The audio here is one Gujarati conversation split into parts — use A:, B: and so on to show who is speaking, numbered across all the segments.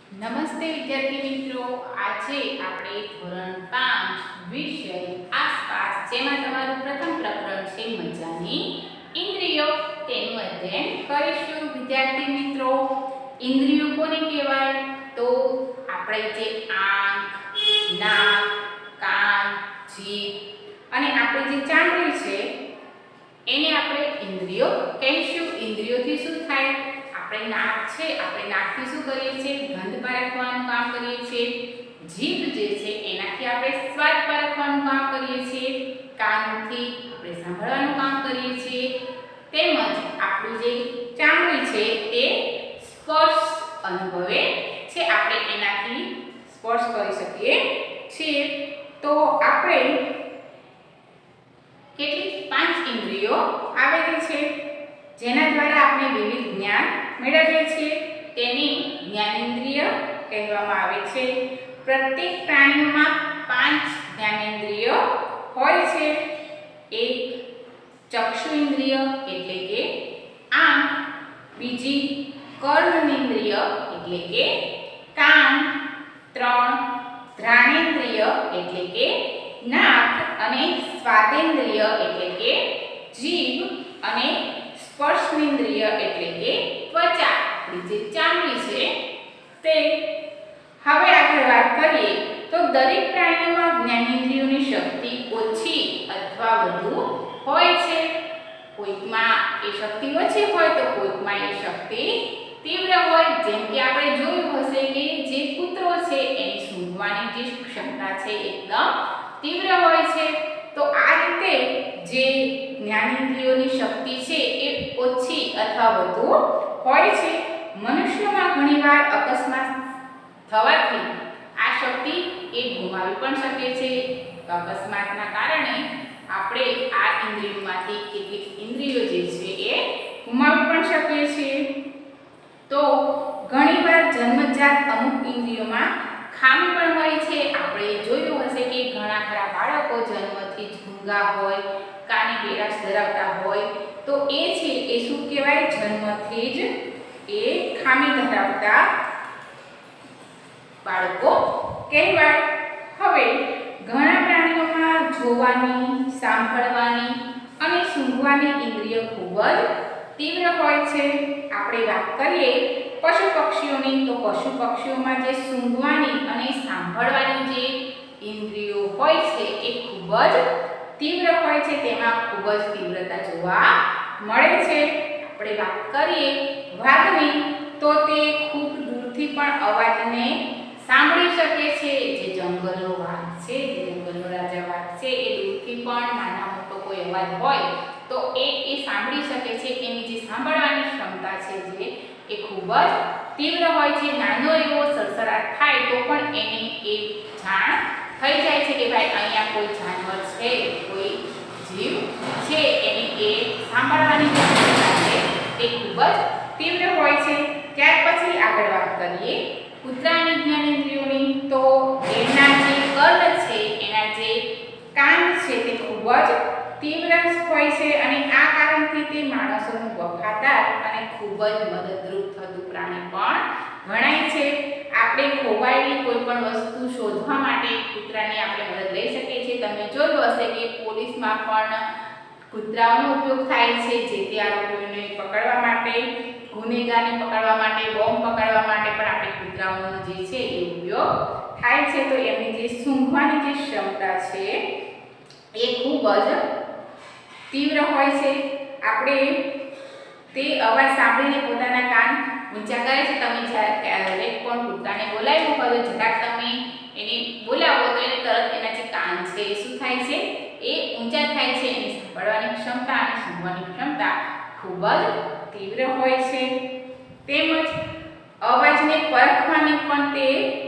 A: નમસ્તે વિદ્યાર્થી મિત્રો, આજે આપણે ધોરણ 5 વિષય આસપાસ જેમાં તમારું પ્રથમ પ્રકરણ છે મજાની ઇન્દ્રિયો તેનું અધ્યયન કરીશું. વિદ્યાર્થી મિત્રો, ઇન્દ્રિયો કોને કહેવાય? તો આપણે જે આંખ, નાક, કાન, જીભ અને આપણી જે ચામડી છે એને આપણે ઇન્દ્રિયો કહીશું. ઇન્દ્રિયોથી શું થાય? આપણે નાક છે, આપણે નાકથી શું કરીએ છીએ? ગંધ પારખવાનું કામ કરીએ છીએ. જીભ જે છે એનાથી આપણે સ્વાદ પારખવાનું કામ કરીએ છીએ. કાનથી આપણે સાંભળવાનું કામ કરીએ છીએ. તેમજ આપણું જે ચામડી છે એ સ્પર્શ અનુભવે છે, આપણે એનાથી સ્પર્શ કરી શકીએ છીએ. તો આપણે કેટલી 5 ઇન્દ્રિયો આવેલી છે જેના દ્વારા આપણે વિવિધ જ્ઞાન મેળવીએ છીએ. તેની જ્ઞાનેન્દ્રિય કહેવામાં આવે છે. પ્રત્યેક પ્રાણીમાં 5 જ્ઞાનેન્દ્રિયો હોય છે. એક ચક્ષુ ઇન્દ્રિય એટલે કે આંખ, બીજી કર્ણેન્દ્રિય એટલે કે કાન, 3 ઘ્રાણેન્દ્રિય એટલે કે નાક અને સ્વાદેન્દ્રિય એટલે કે જીભ અને સ્પર્શેન્દ્રિય એટલે કે ત્વચા, આપણી જે ચામડી છે તે. હવે આગળ વાત કરીએ તો દરેક પ્રાણીઓમાં જ્ઞાનેન્દ્રિયોની શક્તિ ઓછી અથવા વધુ હોય છે. કોઈકમાં એ શક્તિ ઓછી હોય તો કોઈકમાં એ શક્તિ તીવ્ર હોય. જેમ કે આપણે જોયું હશે કે જે કૂતરો છે એની સૂંઘવાની જે ક્ષમતા છે એકદમ તીવ્ર હોય છે. તો આ રીતે જે જ્ઞાનેન્દ્રિયોની શક્તિ છે એ ઓછી અથવા વધુ હોય છે. મનુષ્યોમાં ઘણીવાર અકસ્માત થવાથી આ શક્તિ એ ગુમાવી પણ શકે છે. અકસ્માતના કારણે આપણે આ ઇન્દ્રિયોમાંથી કેટલીક ઇન્દ્રિયો જે છે એ ગુમાવી પણ શકીએ છીએ. તો ઘણીવાર જન્મજાત અમુક ઇન્દ્રિયોમાં ખામી પણ હોય છે. આપણે જોયું હશે કે ઘણા ખરા બાળકો જન્મથી જ ગૂંગા હોય, કાને બેરાશ ધરાવતા હોય, તો એ છે એ શું કહેવાય? જન્મથી જ એ ખામી ધરાવતા બાળકો કહેવાય. હવે ઘણા પ્રાણીઓમાં જોવાની, સાંભળવાની અને સૂંઘવાની ઇન્દ્રિય ખૂબ જ તીવ્ર હોય છે. આપણે વાત કરીએ પશુ પક્ષીઓની, તો પશુ પક્ષીઓમાં જે સૂંઘવાની અને સાંભળવાની જે ઇન્દ્રિયો હોય છે એ ખૂબ જ તીવ્ર હોય છે. તેમાં ખૂબ જ તીવ્રતા જોવા મળે છે. આપણે વાત કરીએ વાઘની, તો તે ખૂબ દૂરથી પણ અવાજને સાંભળી શકે છે. જે જંગલનો વાઘ છે, જે જંગલનો રાજા વાઘ છે, એ દૂરથી પણ નાના મોટો કોઈ અવાજ હોય તો એ સાંભળી શકે છે. એની જે સાંભળવાની ક્ષમતા છે જે એ ખૂબ જ તીવ્ર હોય છે. નાનો એવો સડસડાટ થાય તો પણ એને એ જાણ થઈ જાય છે કે ભાઈ અહીંયા કોઈ જાનવર છે, કોઈ જીવ છે. એની એ સાંભળવાની જે ક્ષમતા છે તે ખૂબ જ તીવ્ર હોય છે. ત્યાર પછી આગળ વાત કરીએ કૂતરાની જ્ઞાનેન્દ્રિયોની, તો એના જે કર્ણ છે, એના જે કાન છે તે ખૂબ જ તીવ્ર હોય છે અને આ કારણથી તે માણસોનું વફાદાર અને ખૂબ જ મદદરૂપ થતું પ્રાણી પણ ગણાય છે. આપણે ખોવાયેલી કોઈ પણ વસ્તુ શોધવા માટે કૂતરાની આપણે મદદ લઈ શકીએ છીએ. તમે જોયું હશે કે પોલીસમાં પણ કૂતરાઓનો ઉપયોગ થાય છે, જે તે આરોપીઓને પકડવા માટે, ગુનેગારને પકડવા માટે, બોમ્બ પકડવા માટે પણ આપણે કૂતરાઓનો જે છે એ ઉપયોગ થાય છે. તો એમની જે સૂંઘવાની જે ક્ષમતા છે એ ખૂબ જ તીવ્ર હોય છે. આપણે તે અવાજ સાંભળીને પોતાના કાન ઊંચા કરે છે. તમે જ્યારે પણ કૂતરાને બોલાવ્યો હોય તો જરાક તમે એને બોલાવો તો એને તરત એના જે કાન છે એ શું થાય છે? એ ઊંચા થાય છે. એની સાંભળવાની ક્ષમતા અને સૂંઘવાની ક્ષમતા ખૂબ જ તીવ્ર હોય છે. તેમજ અવાજને પરખવાની પણ તે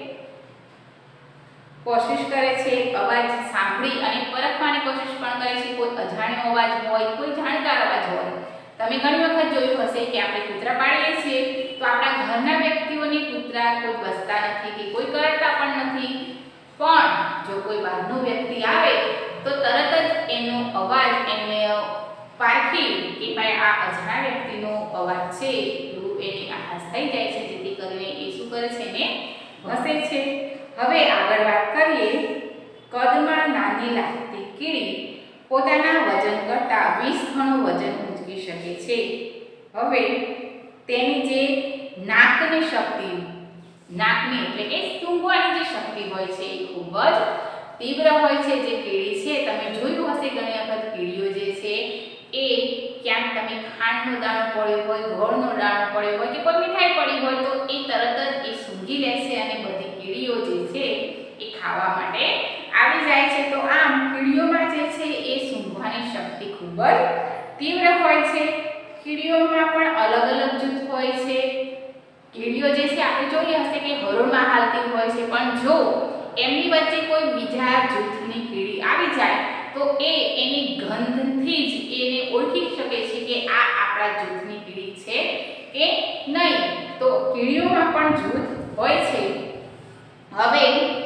A: કોશિશ કરે છે. અવાજ સાંભળી અને પરખવાની કોશિશ પણ કરે છે. કોઈ અજાણ્યો અવાજ હોય, કોઈ જાણકાર અવાજ હોય. તમે ઘણી વખત જોયું હશે કે આપણે કૂતરા પાળીએ છીએ તો આપણા ઘરના વ્યક્તિઓને કૂતરા કોઈ બસતા નથી કે કોઈ કરડતા પણ નથી, પણ જો કોઈ બહારનો વ્યક્તિ આવે તો તરત જ એનો અવાજ એને પારખી કે ભાઈ આ અજાણ્યા વ્યક્તિનો અવાજ છે એવું એની આભાસ થઈ જાય છે. જેથી કરીને એ શું કરે કરે છે ને ભસે છે. હવે આગળ વાત કરીએ, કદમાં નાની લાગતી કીડી પોતાના વજન કરતાં 20 ગણું વજન ઊંચકી શકે છે. હવે તેની જે નાકની શક્તિ, નાકની એટલે કે સૂંઘવાની જે શક્તિ હોય છે એ ખૂબ જ તીવ્ર હોય છે. જે કીડી છે, તમે જોયું હશે ઘણી વખત કીડીઓ જે છે એ ક્યાંક તમે ખાંડનો દાણો પડ્યો હોય, ગોળનો દાણો પડ્યો હોય કે કોઈ મીઠાઈ પડી હોય તો એ તરત જ એ સૂંઘી લે છે અને બધી કીડીઓ જે છે એ ખાવા માટે આવી જાય છે. તો આમ કીડીઓમાં જે છે એ સૂંઘવાની શક્તિ ખૂબ જ તીવ્ર હોય છે. કીડીઓમાં પણ અલગ અલગ જૂથ હોય છે. કીડીઓ જે છે આપણે જોઈએ હશે કે હરોળમાં હાલતી હોય છે, પણ જો એમની વચ્ચે કોઈ બીજા જૂથની કીડી આવી જાય તો એની ગંધથી જ એને ઓળખી શકે છે કે આ આપણા જૂથની કીડી છે કે નહીં. તો કીડીઓમાં પણ જૂથ હોય છે. હવે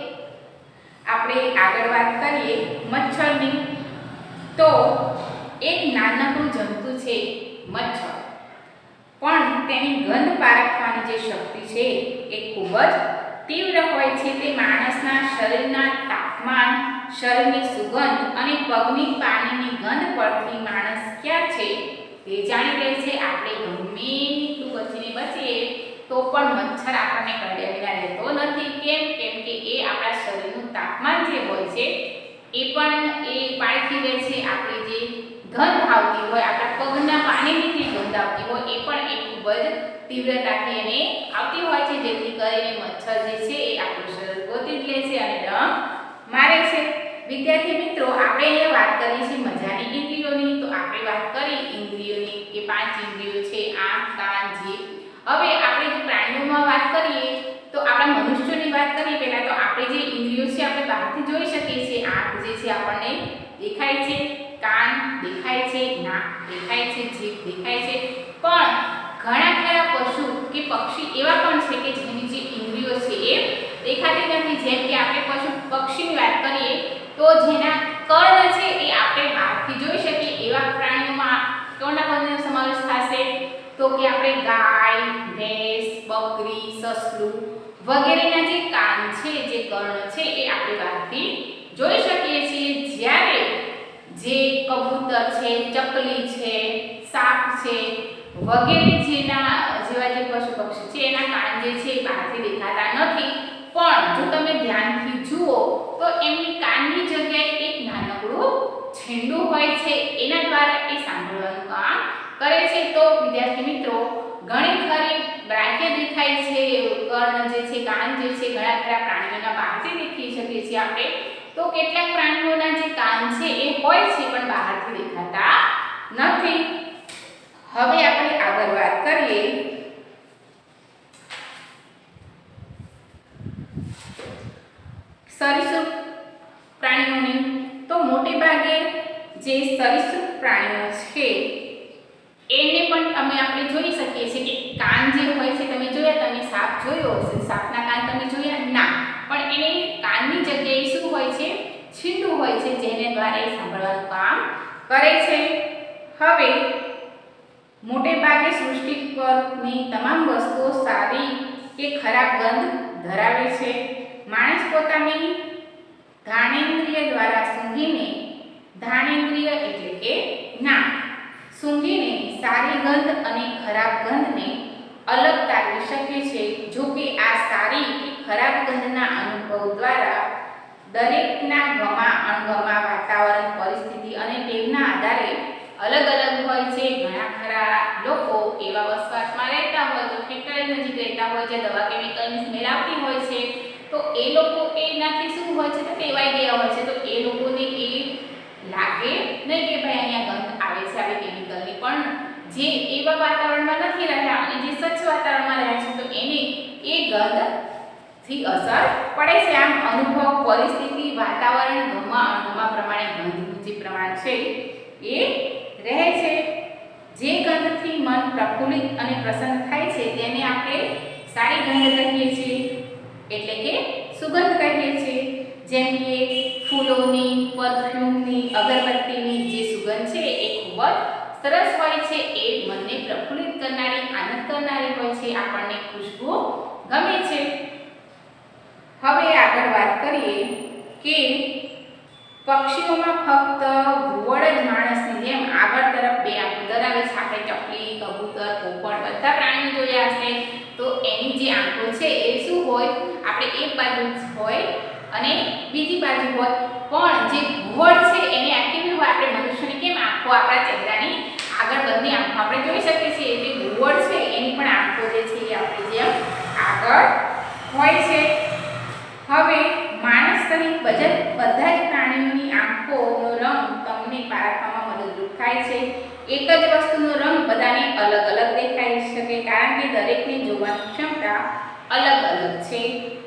A: આપણે આગળ વાત કરીએ મચ્છરની. તો એક નાનકડું જંતુ છે મચ્છર, પણ તેની ગંધ પારખવાની જે શક્તિ છે એ ખૂબ જ તીવ્ર હોય છે. તે માણસના શરીરના તાપમાન, શરીરની સુગંધ અને પગની પાણીની ગંધ પરથી માણસ ક્યાં છે તે જાણી લે છે. આપણે ગમે એટલું બચીને બચીએ તો પણ મચ્છર આપણને કરડ્યા વિના રહેતો નથી. કેમ કે એ આપણા શરીરનું તાપમાન જે હોય છે એ પણ એ પારખી લે છે. આપણે જે ગંધ આવતી હોય, આપણા પગના પાણીની જે ગંધ આવતી હોય એ પણ એ ખૂબ જ તીવ્રતાથી એને આવતી હોય છે, જેથી કરીને મચ્છર જે છે એ આપણું શરીર ગોતી લે છે અને ડંખ મારે છે. વિદ્યાર્થી મિત્રો, આપણે અહીંયા વાત કરી છે મજાની ઇન્દ્રિયોની. તો આપણે વાત કરી ઇન્દ્રિયોની કે 5 ઇન્દ્રિયો છે, આંખ, કાન, જીભ. હવે આપણે જો પ્રાણીઓમાં વાત કરીએ તો આપણા મનુષ્યોની વાત કરીએ પહેલા તો આપણે જે ઇન્દ્રિયો છે આપણે બહારથી જોઈ શકીએ છીએ. આંખ જે છે આપણને દેખાય છે, કાન દેખાય છે, નાક દેખાય છે, જીભ દેખાય છે. પણ ઘણા ખરા પશુ કે પક્ષી એવા પણ છે કે જેની જે ઇન્દ્રિયો છે એ દેખાતી નથી. જેમ કે આપણે પક્ષીની વાત કરીએ તો જેના કર્ણ છે એ આપણે બહારથી જોઈ શકીએ. એવા પ્રાણીઓમાં કોના કોનો સમાવેશ થશે? તો કે આપણે ગાય, ભેંસ, બકરી, સસલું વગેરેના જે કાન છે, જે કર્ણ છે એ આપણે બહારથી જોઈ શકીએ છીએ. જ્યારે જે કબૂતર છે, ચકલી છે, સાપ છે વગેરે જેવા જે પશુ પક્ષી છે એના કાન જે છે બહારથી દેખાતા નથી. પણ જો તમે ધ્યાનથી જુઓ તો એમની કાનની જગ્યાએ એક નાનકડું છેંડું હોય છે, એના દ્વારા એ સાંભળવાનું કામ કરે છે. તો વિદ્યાર્થી મિત્રો, ઘણી ખરી બાહ્ય દેખાય છે કર્ણ જે છે, કાન જે છે ઘણા ખરા પ્રાણીઓના બહારથી દેખી શકીએ છીએ આપણે. તો કેટલાક પ્રાણીઓના જે કાન છે એ હોય છે પણ બહારથી દેખાતા નથી. હવે આપણે આગળ વાત કરીએ સરીસૃપ પ્રાણીઓની. તો મોટે ભાગે જે સરીસૃપ પ્રાણીઓ છે એને પણ આપણે જોઈ શકીએ છીએ કે કાન જે હોય છે, તમે જોયા, તમે સાપ જોયો હશે, સાપના કાન તમે જોયા ના, પણ એને કાનની જગ્યાએ શું હોય છે? છીંડું હોય છે, જેને દ્વારા એ સાંભળવાનું કામ કરે છે. હવે મોટે ભાગે સૃષ્ટિ પરની તમામ વસ્તુઓ સારી કે ખરાબ ગંધ ધરાવે છે. માણસ પોતાની ઘાણેન્દ્રિય દ્વારા સૂંઘીને, ઘાણેન્દ્રિય એટલે કે નાક, સૂંઘીને સારી ગંધ અને ખરાબ ગંધને અલગ તારવી શકે છે. જો કે આ સારી કે ખરાબ ગંધના અનુભવ દ્વારા દરેકના ગમા અણગમા, વાતાવરણ, પરિસ્થિતિ અને ટેવના આધારે અલગ અલગ હોય છે. ઘણા ખરા લોકો એવા વસવાટમાં રહેતા હોય, તો ફેક્ટરી નજીક રહેતા હોય છે, દવા કેમિકલની સ્મેલ આવતી હોય છે, તો એ લોકો એનાથી શું હોય છે? તો ટેવાઈ ગયા હોય છે. તો એ લોકોને એ લાગે નહીં કે ભાઈ અહીંયા ગંધ આવે છે આવી કેમિકલની. પણ જે એવા વાતાવરણમાં નથી રહ્યા અને જે સ્વચ્છ વાતાવરણમાં રહ્યા છે તો એને એ ગંધથી અસર પડે છે. આમ અનુભવ, પરિસ્થિતિ, વાતાવરણ, ગમા અણગમા પ્રમાણે ગંધનું જે પ્રમાણ છે એ રહે છે. જે ગંધથી મન પ્રફુલ્લિત અને પ્રસન્ન થાય છે તેને આપણે સારી ગંધ કહીએ છીએ, એટલે કે સુગંધ કહીએ છીએ. જેમ કે ફૂલોની, પરફ્યુમની, અગરબત્તીની જે સુગંધ છે એ ખૂબ જ સરસ હોય છે, એ મનને પ્રફુલ્લિત કરનારી, આનંદ કરનારી હોય છે, આપણને ખુશ્બુ ગમે છે. હવે આગળ વાત કરીએ કે પક્ષીઓમાં ફક્ત ઘુવડ જ માણસની જેમ આગળ તરફ બે આંખો ધરાવે છે. આપણે ચકલી, કબૂતર, પોપટ બધા પ્રાણીઓ જોયા હશે, તો એની જે આંખો છે એ શું હોય, આપણે એક બાજુ હોય અને બીજી બાજુ હોય, પણ જે ઘુવડ છે એને આ કેવી હોય, આપણે મનુષ્યની કેમ આંખો આપણા ચહેરાની આગળ બંને આંખો આપણે જોઈ શકીએ છીએ, જે ઘુવડ છે એની પણ આંખો જે છે એ આપણી જેમ આગળ હોય છે. હવે માણસ સહિત બધા જ પ્રાણીઓની આંખોનો રંગ તમને પારખવામાં મદદરૂપ થાય છે. એક જ વસ્તુનો રંગ બધાને અલગ અલગ દેખાઈ શકે, કારણ કે દરેકને જોવાની ક્ષમતા અલગ અલગ છે.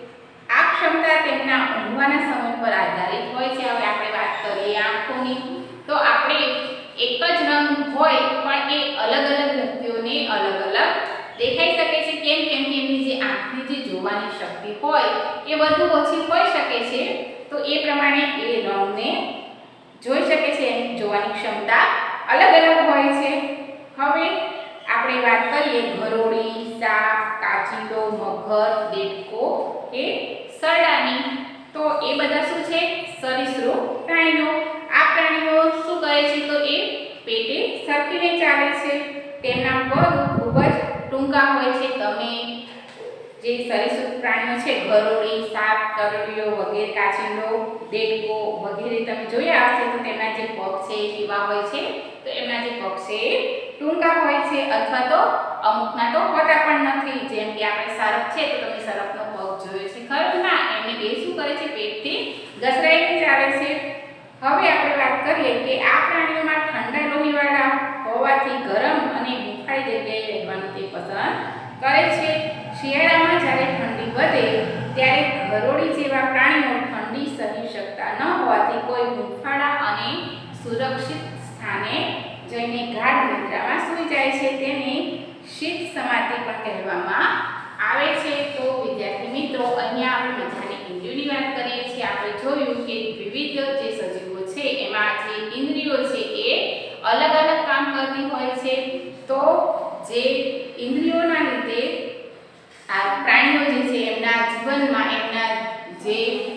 A: આ ક્ષમતા તેમના ઊંઘવાના સમય પર આધારિત હોય છે. હવે આપણે વાત કરીએ આંખોની, તો આપણે એક જ રંગ હોય પણ એ અલગ અલગ વ્યક્તિઓને અલગ અલગ દેખાઈ શકે છે. કેમ કે એમની જે આંખની જે જોવાની શક્તિ હોય એ વધુ ઓછી હોઈ શકે છે, તો એ પ્રમાણે એ રંગને જોઈ શકે છે, એની જોવાની ક્ષમતા અલગ અલગ હોય છે. હવે આપણે વાત કરીએ ગરોળી, સાપ, કાચિંડો, મગર, દેડકો કે સરડાની, તો એ બધા શું છે, સરીસૃપ પ્રાણીઓ. આ પ્રાણીઓ શું કરે છે, તો એ પેટે સરકીને ચાલે છે. તેમના પગ ખૂબ જ ટૂંકા હોય છે. તમે જે સરીસૃપ પ્રાણીઓ છે, ગરોળી, સાપ, કરડીઓ વગેરે, કાચિંડો, દેડકો વગેરે તમે જોયા હશે, તો તેમના જે પગ છે એ કેવા હોય છે, તો એમના જે પગ છે એ ટૂંકા હોય છે, અથવા તો અમુકના તો હોતા પણ નથી. જેમ કે આપણે સરપ છે, તો તમે સરપનો પગ જોયો છે ખરો? ના, એમને બે શું કરે છે, પેટથી ઘસરાઈને ચાલે છે. હવે આપણે વાત કરીએ કે આ પ્રાણીઓમાં ઠંડા લોહીવાળા હોવાથી ગરમ અને હૂંફાળી જગ્યાએ રહેવાનું તે પસંદ કરે છે. શિયાળામાં જ્યારે ઠંડી વધે ત્યારે ગરોળી જેવા પ્રાણીઓ ઠંડી સહી શકતા ન હોવાથી કોઈ હૂંફાળા અને સુરક્ષિત સ્થાને જઈને ગાઢ નિદ્રામાં સૂઈ જાય છે. તેને શીત સમાધિ પણ કહેવામાં આવે છે. તો વિદ્યાર્થી મિત્રો, અહીંયા આપણે મજાની ઇન્દ્રિયોની વાત કરીએ છીએ. આપણે જોયું કે વિવિધ જે સજીવો છે એમાં જે ઇન્દ્રિયો છે એ અલગ અલગ કામ કરતી હોય છે. તો જે ઇન્દ્રિયોના લીધે આ પ્રાણીઓ જે છે એમના જીવનમાં એમના જે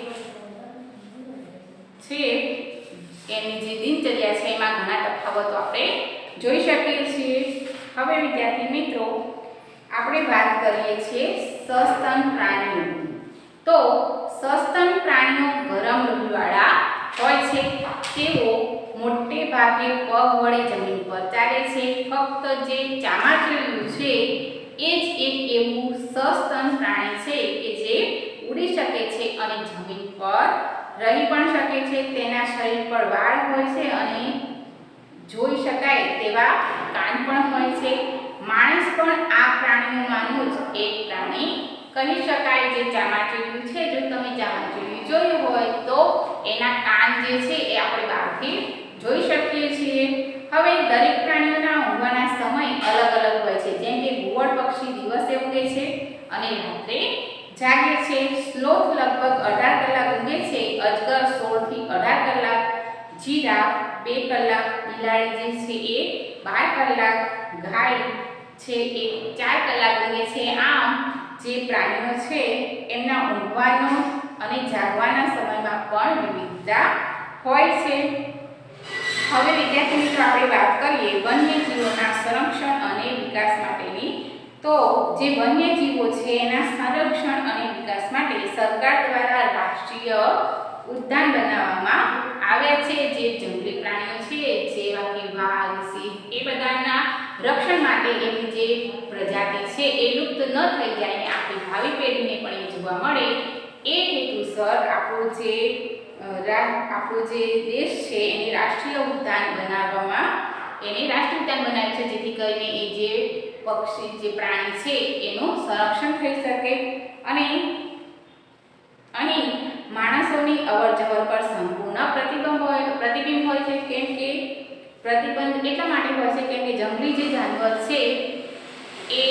A: છે એમની જે દિનચર્યા છે એમાં ઘણા તફાવતો આપણે જોઈ શકીએ છીએ. હવે વિદ્યાર્થી મિત્રો, આપણે વાત કરીએ છીએ સસ્તન પ્રાણીઓ. તો સસ્તન પ્રાણીઓ ગરમ લોહીવાળા હોય છે. તેઓ મોટે ભાગે પગ વડે જમીન પર ચાલે છે. ફક્ત જે ચામાચીડિયું છે એ જ એક એવું સસ્તન પ્રાણી છે કે જે ઉડી શકે છે અને જમીન પર રહી પણ શકે છે. તેના શરીર પર વાળ હોય છે અને જોઈ શકાય તેવા કાન પણ હોય છે. માણસ પણ આ પ્રાણીઓમાંનું જ એક પ્રાણી કહી શકાય, જે ચામાચીડિયું છે. જો તમે ચામાચીડિયું જોયું હોય તો એના કાન જે છે એ આપણે બહારથી જોઈ શકીએ છીએ. હવે દરેક પ્રાણીઓના ઊંઘવાના સમય અલગ અલગ હોય છે. જેમ કે ઘુવડ પક્ષી દિવસે ઊંઘે છે અને રાત્રે જાગે છે. સ્લોથ લગભગ 18 કલાક ઊંઘે છે. અજગર 16 થી 18 કલાક, જીરાફ 2 કલાક, બિલાડી જે છે એ 12 કલાક, ગાય છે એ 4 કલાક ઊંઘે છે. આમ જે પ્રાણીઓ છે એમના ઊંઘવાનો અને જાગવાના સમયમાં પણ વિવિધતા હોય છે. હવે વિદ્યાર્થી મિત્રો, આપણે વાત કરીએ વન્યજીવોના સંરક્ષણ અને વિકાસ માટેની. તો જે વન્યજીવો છે એના સંરક્ષણ અને વિકાસ માટે સરકાર દ્વારા રાષ્ટ્રીય ઉદ્યાન બનાવવામાં આવ્યા છે. જે જંગલી પ્રાણીઓ છે જેવા કે વાઘ, સિંહ એ બધાના રક્ષણ માટે એની જે પ્રજાતિ છે એ લુપ્ત ન થઈ જાય અને આપણી ભાવિ પેઢીને પણ એ જોવા મળે એ હેતુસર આપણો જે દેશ છે એની રાષ્ટ્રીય ઉદ્યાન બનાવવામાં બનાવ્યું છે, જેથી કરીને એ જે પક્ષી જે પ્રાણી છે એનું સંરક્ષણ થઈ શકે. અને અહીં માણસોની અવરજવર પર સંપૂર્ણ પ્રતિબિંબ હોય છે. કેમ કે પ્રતિબંધ એટલા માટે હોય છે કેમ કે જંગલી જે જાનવર છે એ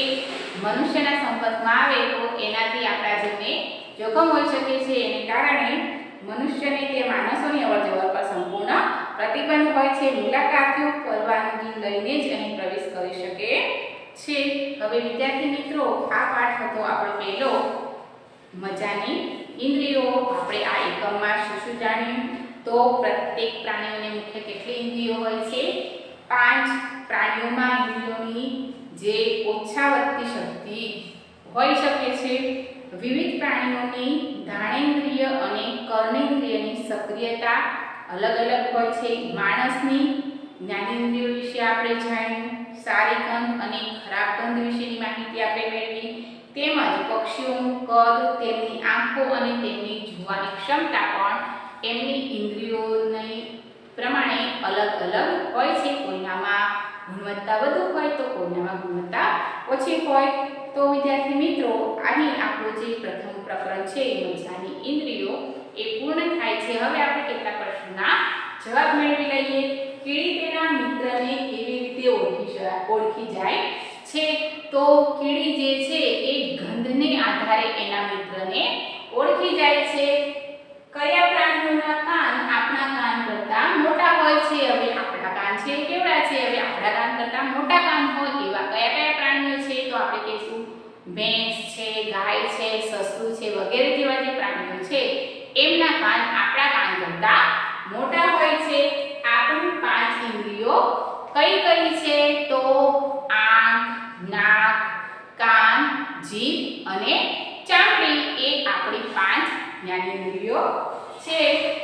A: મનુષ્યના સંપર્કમાં આવે તો એનાથી આપણા જીવને જોખમ હોઈ શકે છે. એને કારણે મનુષ્યને કે માણસોની અવરજવર પર સંપૂર્ણ પ્રતિબંધ હોય છે. મુલાકાતીઓ પરવાનગી લઈને જ અહીં પ્રવેશ કરી શકે છે. હવે વિદ્યાર્થી મિત્રો, આ પાઠ હતો આપણો પહેલો મજાની ઇન્દ્રિયો. આપણે આ એકમમાં શું જાણ્યું? તો પ્રત્યેક પ્રાણીઓને મુખ્ય કેટલી ઇન્દ્રિયો હોય છે? 5. પ્રાણીઓમાં ઇન્દ્રિયોની જે ઓછા વધતી શક્તિ હોઈ શકે છે. વિવિધ પ્રાણીઓની ઘાણેન્દ્રિય અને કર્ણેન્દ્રિયની સક્રિયતા અલગ અલગ હોય છે. માણસની જ્ઞાનેન્દ્રિયો વિશે આપણે જાણ્યું. સારી ગંધ અને ખરાબ ગંધ વિશેની માહિતી આપણે મેળવી. તેમજ પક્ષીઓનું કદ, તેમની આંખો અને તેમની જોવાની ક્ષમતા પણ એમની ઇન્દ્રિયોની પ્રમાણે અલગ અલગ હોય છે. કોઈનામાં ગુણવત્તા વધુ હોય તો કોઈનામાં ગુણવત્તા ઓછી હોય. તો વિદ્યાર્થી મિત્રો, અહીં આપણું જે પ્રથમ પ્રકરણ છે મજાની ઇન્દ્રિયો એ પૂર્ણ થાય છે. હવે આપણે કેટલાક પ્રશ્નોના જવાબ મેળવી લઈએ. કીડી તેના મિત્રને કેવી રીતે ઓળખી જાય છે? તો કીડી જે છે એ ગંધને આધારે એના મિત્રને ઓળખી જાય છે. કયા પ્રાણીઓના કાન આપણા કાન કરતાં મોટા હોય છે? હવે આપણા કાન છે કેવડા છે? હવે આપણા કાન કરતાં મોટા કાન હોય એવા કયા કયા પ્રાણીઓ છે? તો આપણે કહીશું ભેંસ છે, ગાય છે, સસલું છે વગેરે જેવા જે પ્રાણીઓ છે એમના કાન આપણા કાન કરતાં મોટા હોય છે. આપણી 5 ઇન્દ્રિયો કઈ કઈ છે? તો આંખ, નાક, કાન, જીભ અને ચામડી એ આપણી 5 જ્ઞાનેન્દ્રિયો છે.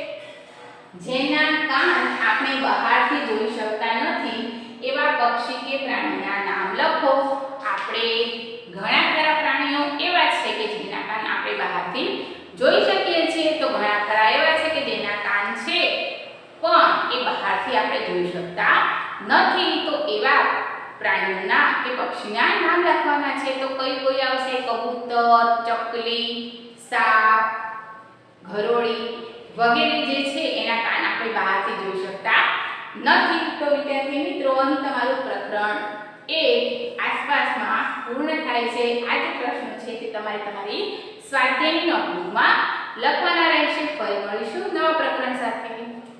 A: જેના કાન આપણે બહારથી જોઈ શકતા નથી એવા પક્ષી કે પ્રાણીના નામ લખો. આપણે ઘણા ખરા પ્રાણીઓ એવા છે કે જેના કાન આપણે બહારથી જોઈ શકીએ છીએ. તો ઘણા ખરા એવા છે કે જેના કાન છે પણ એ બહારથી આપણે જોઈ શકતા નથી. તો એવા પ્રાણીઓના કે પક્ષીના નામ લખવાના છે. તો કઈ આવશે? કબૂતર, ચકલી, સાપ, ઘરોડી વગેરે જે છે એના કાન આપણે બહારથી જોઈ શકતા નથી. તો વિદ્યાર્થી મિત્રો, અહીં તમારું પ્રકરણ એ આસપાસમાં પૂર્ણ થાય છે. આ જે પ્રશ્નો છે તે તમારી સ્વાધ્યાયની નોટબુકમાં લખવાના રહેશે. ફરી મળીશું નવા પ્રકરણ સાથે.